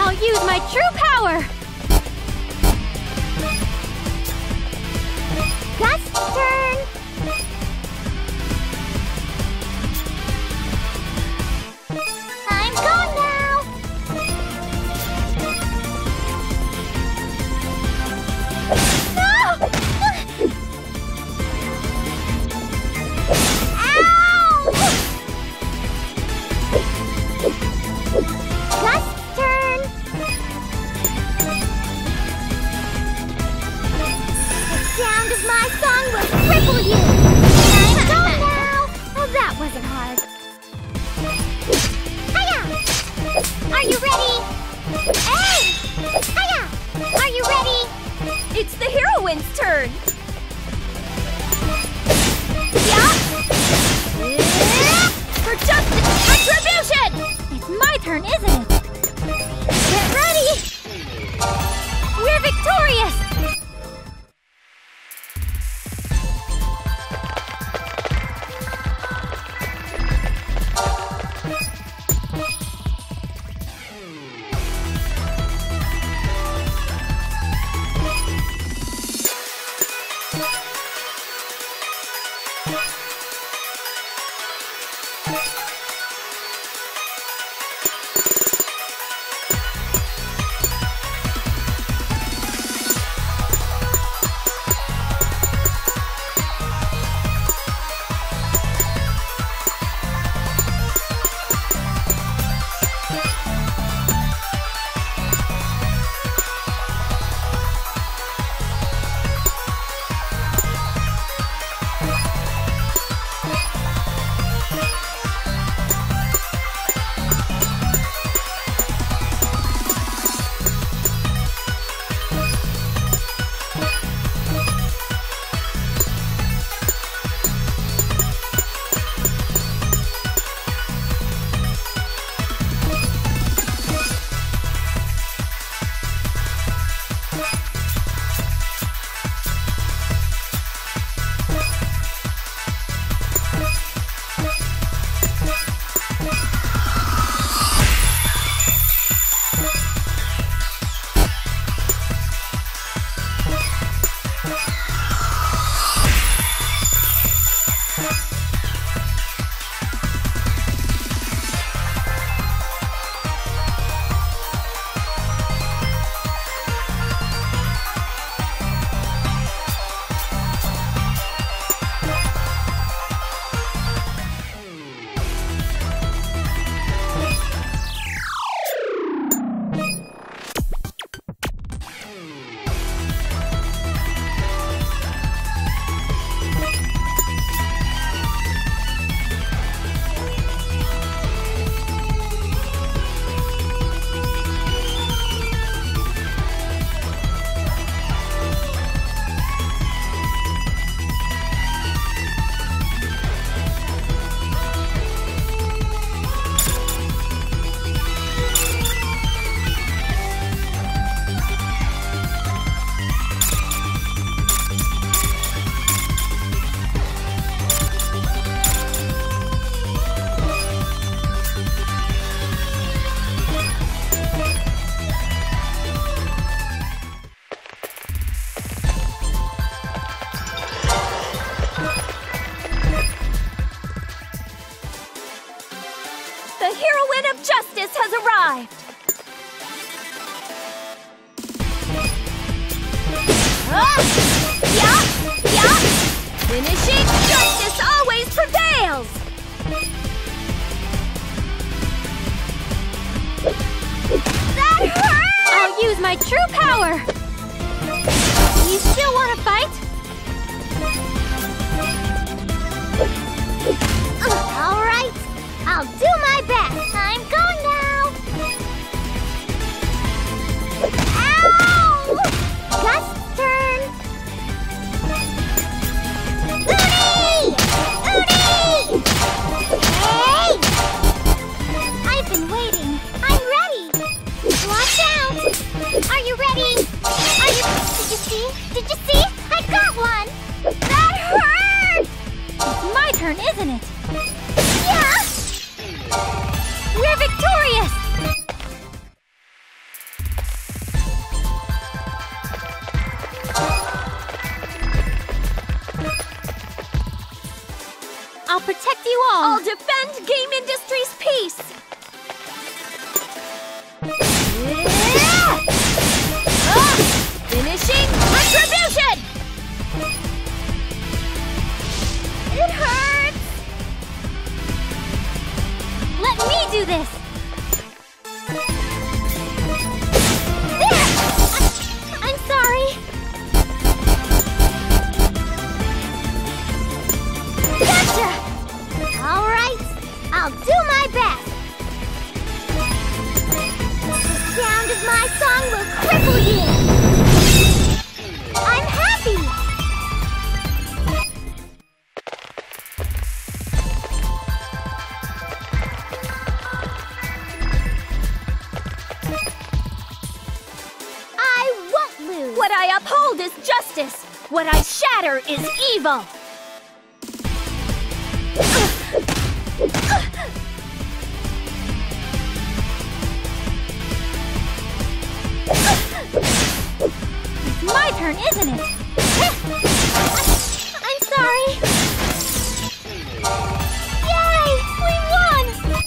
I'll use my true power! Gust's turn! I'm gone now! No! Ow! Gust's turn! The sound of my song will cripple you! I'm gone now! Well, that wasn't hard. Hiya! Are you ready? Hey! Hiya! Are you ready? It's the heroine's turn! Yeah! For justice and retribution! It's my turn, isn't it? Get ready! We're victorious! The heroine of justice has arrived! Yeah! Finishing justice always prevails! That hurt! I'll use my true power! You still want to fight? All right, I'll do my best. I'm going now. Ow! Gust's turn. Uni! Hey! I've been waiting. I'm ready. Watch out! Are you ready? Did you see? I got one! That hurt! It's my turn, isn't it? Yeah! I'll defend game industry's peace! Finishing retribution! It hurts! Let me do this! I'm sorry. Gotcha! All right, I'll do my best. The sound of my song will cripple you. I'm happy. I won't lose. What I uphold is justice. What I shatter is evil. It's my turn, isn't it? I'm sorry. Yay! We won!